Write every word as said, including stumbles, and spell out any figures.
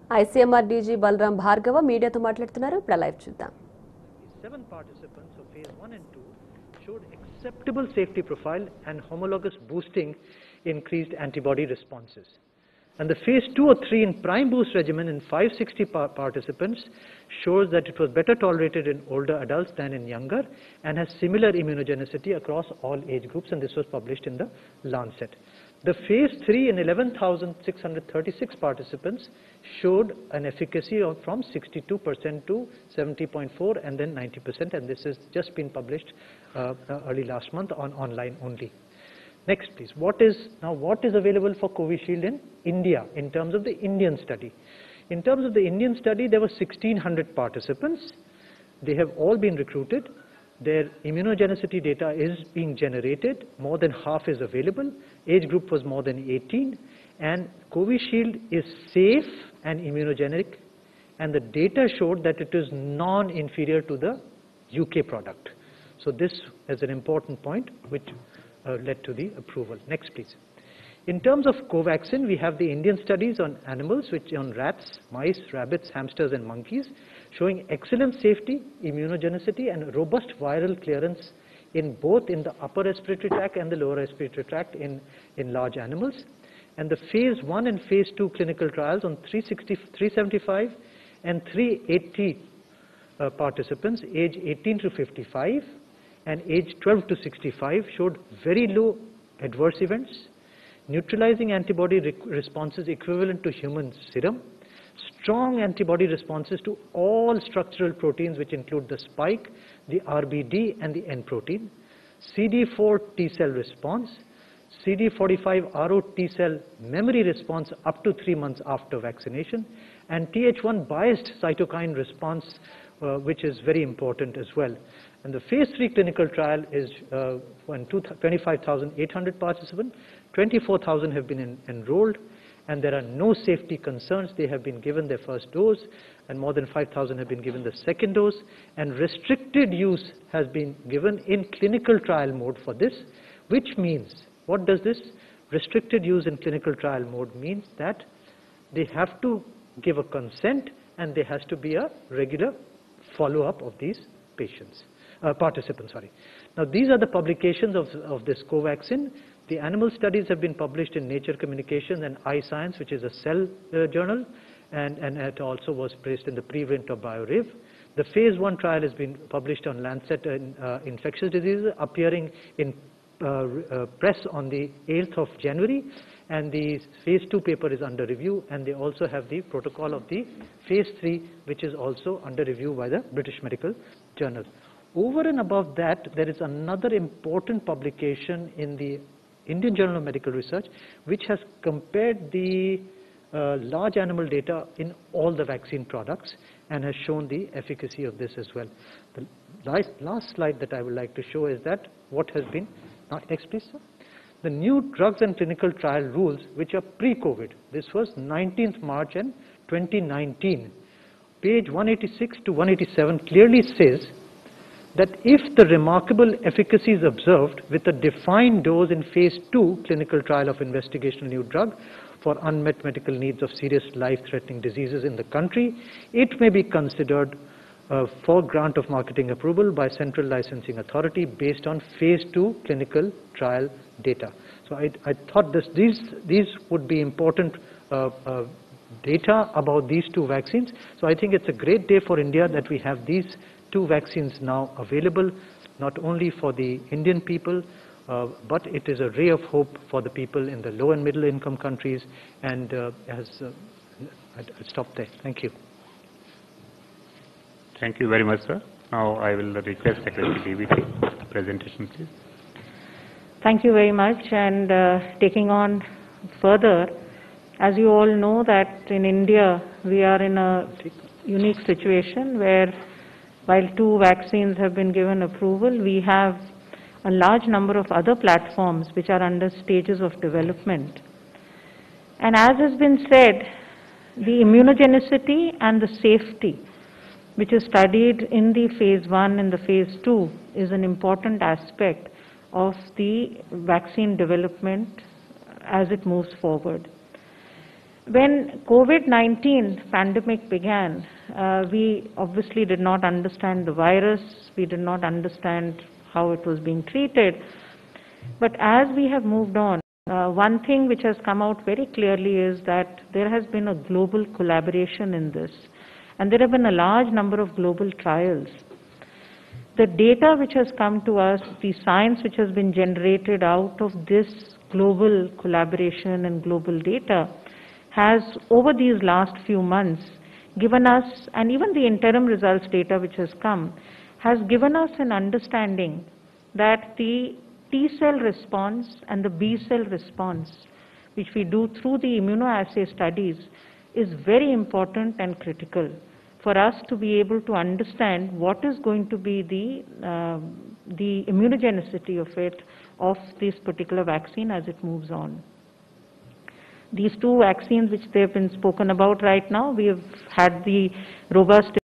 ICMR DG Balaram Bhargava మీడియాతో మాట్లాడుతున్నారు. ఇప్పుడు లైవ్ చూద్దాం. Seven participants of phase one and two showed acceptable safety profile and homologous boosting increased antibody responses. And the phase two or three in prime boost regimen in five hundred sixty par participants shows that it was better tolerated in older adults than in younger and has similar immunogenicity across all age groups, and this was published in the Lancet. The phase three in eleven thousand six hundred thirty-six participants showed an efficacy of from sixty-two percent to seventy point four and then ninety percent, and this has just been published uh, early last month on online only. Next, please. What is now what is available for Covishield in India in terms of the Indian study? In terms of the Indian study, there were sixteen hundred participants. They have all been recruited. Their immunogenicity data is being generated. More than half is available. Age group was more than eighteen. And Covishield is safe and immunogenic. And the data showed that it is non-inferior to the U K product. So this is an important point which uh, led to the approval. Next, please. In terms of Covaxin, we have the Indian studies on animals, which on rats, mice, rabbits, hamsters, and monkeys, showing excellent safety, immunogenicity, and robust viral clearance in both in the upper respiratory tract and the lower respiratory tract in, in large animals. And the phase one and phase two clinical trials on three sixty, three seventy-five and three eighty uh, participants, age eighteen to fifty-five and age twelve to sixty-five, showed very low adverse events, neutralizing antibody responses equivalent to human serum, strong antibody responses to all structural proteins which include the spike, the R B D and the N protein, C D four T cell response, C D forty-five R O T cell memory response up to three months after vaccination, and T H one biased cytokine response, uh, which is very important as well. And the phase three clinical trial is uh, twenty-five thousand eight hundred participants, twenty-four thousand have been en enrolled, and there are no safety concerns. They have been given their first dose, and more than five thousand have been given the second dose, and restricted use has been given in clinical trial mode for this, which means, what does this restricted use in clinical trial mode means? That they have to give a consent, and there has to be a regular follow-up of these patients. Uh, participants, sorry. Now these are the publications of, of this Covaxin. The animal studies have been published in Nature Communications and iScience, which is a cell uh, journal, and, and it also was placed in the preprint of BioRev. The phase one trial has been published on Lancet in, uh, Infectious Diseases, appearing in uh, uh, press on the eighth of January, and the phase two paper is under review, and they also have the protocol of the phase three, which is also under review by the British Medical Journal. Over and above that, there is another important publication in the Indian Journal of Medical Research, which has compared the uh, large animal data in all the vaccine products and has shown the efficacy of this as well. The last, last slide that I would like to show is that what has been, next please sir. The new drugs and clinical trial rules, which are pre-COVID. This was nineteenth March and twenty nineteen. Page one eighty-six to one eighty-seven clearly says that if the remarkable efficacy is observed with a defined dose in phase two clinical trial of investigational new drug for unmet medical needs of serious life-threatening diseases in the country, it may be considered uh, for grant of marketing approval by Central Licensing Authority based on phase two clinical trial data. So I, I thought this, these, these would be important uh, uh, data about these two vaccines. So I think it's a great day for India that we have these two vaccines now available, not only for the Indian people, uh, but it is a ray of hope for the people in the low and middle income countries. And uh, as uh, I'll stop there. Thank you. Thank you very much, sir. Now I will request Secretary D V T presentation, please. Thank you very much. And uh, taking on further, as you all know that in India we are in a unique situation where while two vaccines have been given approval, we have a large number of other platforms which are under stages of development. And as has been said, the immunogenicity and the safety, which is studied in the phase one and the phase two, is an important aspect of the vaccine development as it moves forward. When COVID nineteen pandemic began, uh, we obviously did not understand the virus, we did not understand how it was being treated. But as we have moved on, uh, one thing which has come out very clearly is that there has been a global collaboration in this, and there have been a large number of global trials. The data which has come to us, the science which has been generated out of this global collaboration and global data, has over these last few months given us, and even the interim results data which has come, has given us an understanding that the T cell response and the B cell response, which we do through the immunoassay studies, is very important and critical for us to be able to understand what is going to be the, uh, the immunogenicity of it, of this particular vaccine as it moves on. These two vaccines which they have been spoken about right now, we have had the robust